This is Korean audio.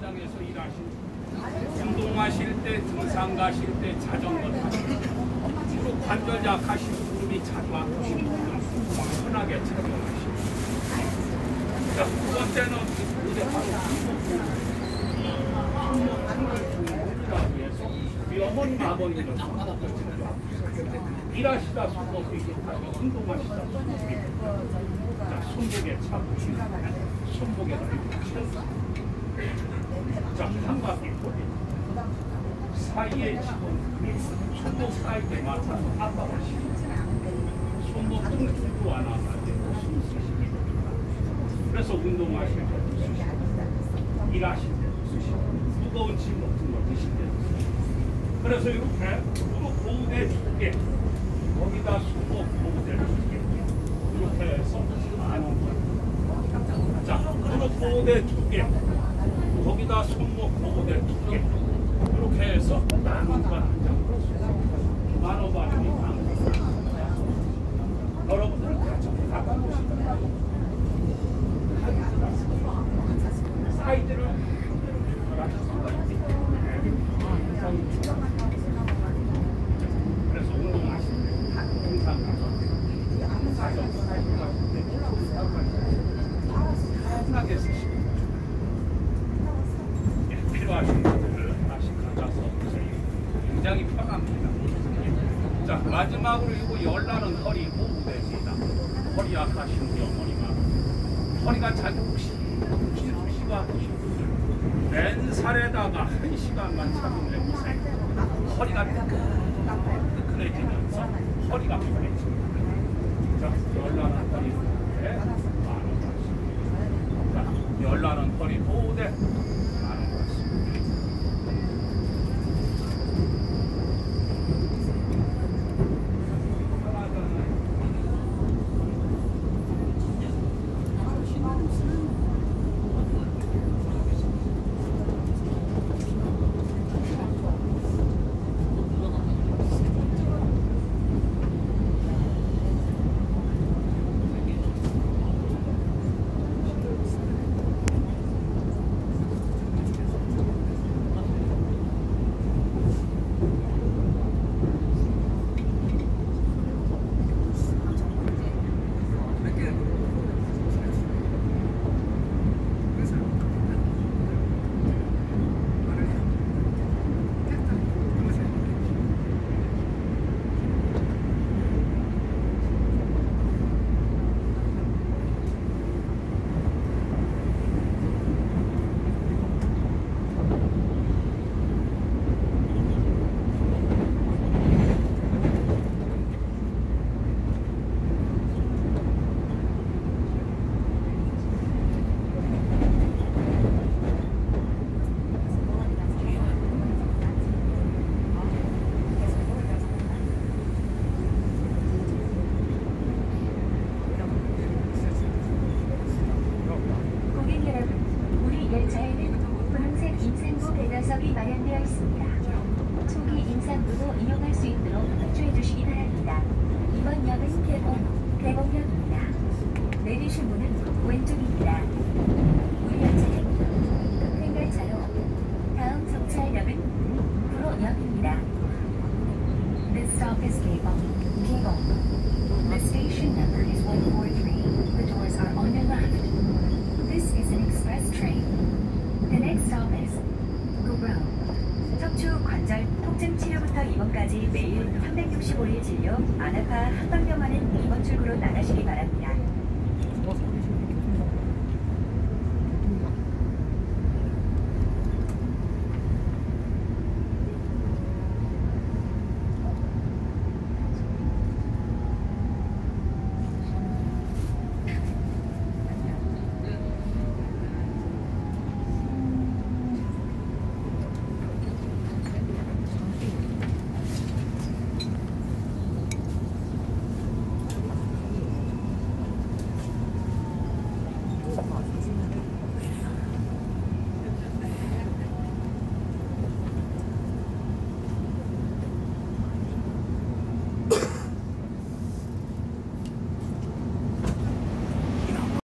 현장에서 일하시는 운동하실 때, 등산 가실 때, 자전거 타실 때, 그리고 관절 약하신 무릎이 자주 아프신 분들 편하게 착용하시고. 자, 두 번째는 이제 바로 어머님, 아버님을 일하시다 손목이 기타고 운동하시다 손목이 자, 손목에 차고 손목에다 이렇게 자, 한 바퀴 사이에 집어넣고 손목 사이에 맞춰서 압박하시고 손목 통증도 안 하게 숨 쉬시기 됩니다. 그래서 운동하실 때도 쓰시고 일하실 때도 쓰시고 무거운 짐 같은 거 드실 때도 쓰시고 그래서 이렇게 무릎 보호대 2개 거기다 손목 보호대 2개 이렇게 해서 10,000원. 자, 무릎 보호대 2개 거기다 손목 보호대 2개 이렇게 해서 10,000원. 10,000원이니까 여러분들 갖다 보시면 사이즈를 그래서 운동하실 때 등산 가서 편하게 쓰시고 필요하신 분들을 다시 가져서 굉장히 편합니다. 자, 마지막으로 이거 열나는 허리 보호대입니다. 허리 약하신 우리 어머니가 허리가 자주 혹시 2시간 하신 분들 맨살에다가 1시간만 착용해보세요. 허리가 뜨끈해지면서 허리가 편해집니다. 자, 열나는 허리 보호대 10,000원. 자, 열나는 허리 보호대 10,000원. 좌석이 마련되어 있습니다. 초기 임산부도 이용할 수 있도록 협조해 주시기 바랍니다. 이번 역은 대봉역입니다. 내리실 문은 왼쪽입니다. 우리 열차는 횡단차로 다음 정차역은 구로역입니다. This stop is Kaebong. The station number is 143. The doors are on your left. This is an express train. The next stop is 구로. 척추 관절 통증 치료부터 입원까지 매일 365일 진료, 안아파 한방병원은 이번 출구로 나가시기 바랍니다.